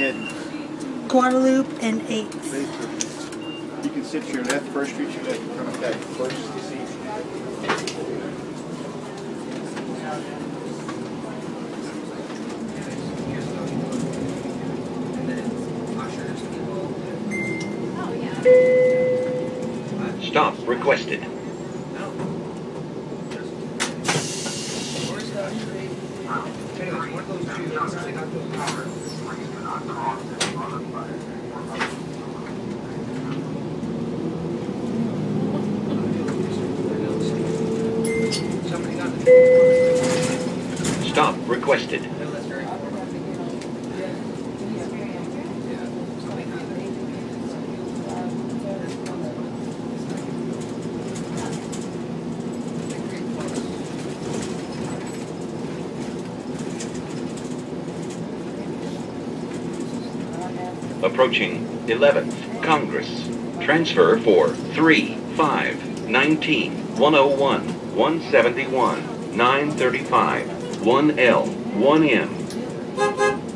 ahead. Guadalupe and 8th. You can sit to your left, First Street, your left, front of back. First seat. Stop requested. Stop requested. Approaching 11th Congress. Transfer for 3, 5, 19, 101, 171, 935, 1L, 1M.